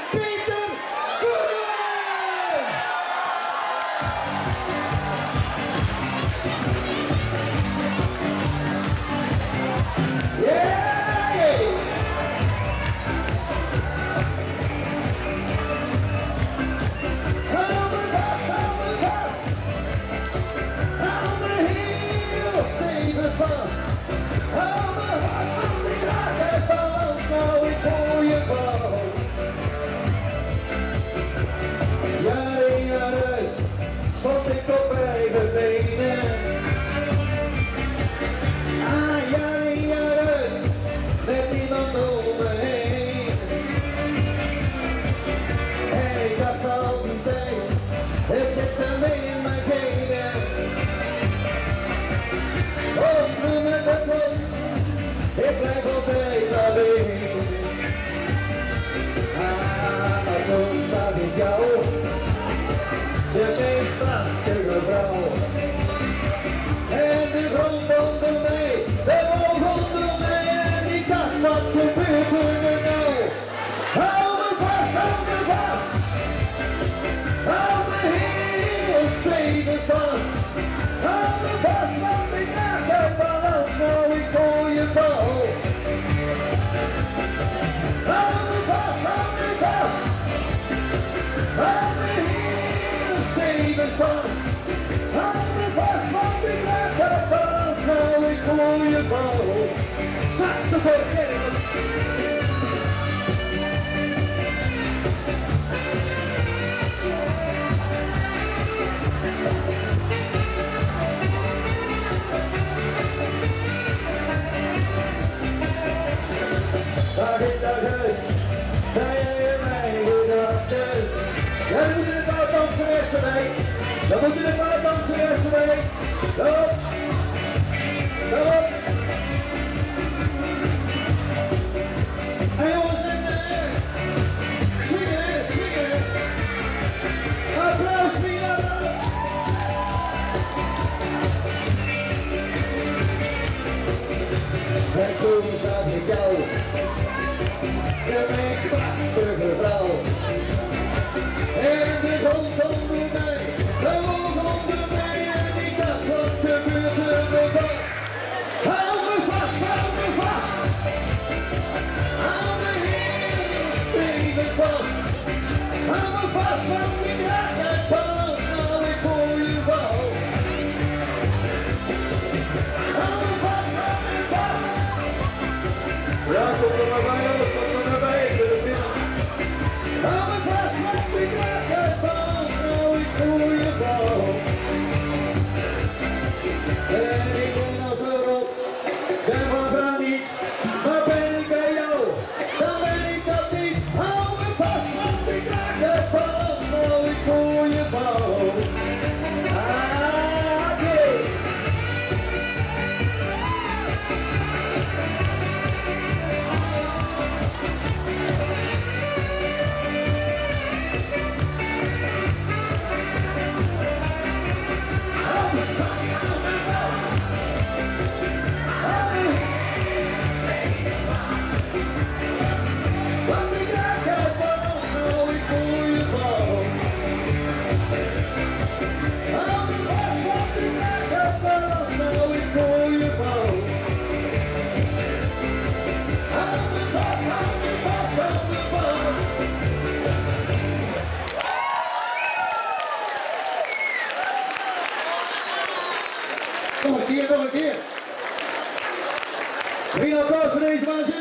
Ik blijf altijd alleen. Maar toen zag ik jou, de meest prachtige vrouw. En de grond onder mij, de oog onder mij. En ik dacht, wat gebeurt er nou? Hou me vast, hou me vast. Hou me heel stevig vast. Hou me vast, want ik raak de balans. Nou, ik hoor je val. Hou me vast, hou me vast. Hou me heel stevig vast. Hou me vast, want ik raak de balans. Nou, ik hoor je val. Saxofoon. Dag in dag uit, dat jij in mijn gedachten. Ja, dan moet je een paar danseressen mee. Dan moet je een paar danseressen mee. Kom op. Kom op. En jongens, swingen, swingen. Applaus, Meer. En toen zag ik jou, de meest prachtige vrouw. En de grond onder mij, de oog onder mij. En ik dacht, wat gebeurt er dan? Hou me vast, hou me vast. Hou me heel stevig vast. Hou me vast, want ik raak het balans. Nou, ik hoor je val. Hou me vast, hou me vast. Ja, kom er maar bij, jongens, kom er maar bij, ik wil het winnen. Hou me vast, want ik raak het balans, nou ik voel je val. En ik ben als een rots, ben van graniet, maar ben ik bij jou, dan ben ik dat niet. Hou me vast, want ik raak het balans, nou ik voel je val. Nog een keer, nog een keer. Geen applaus voor deze waanzinnig.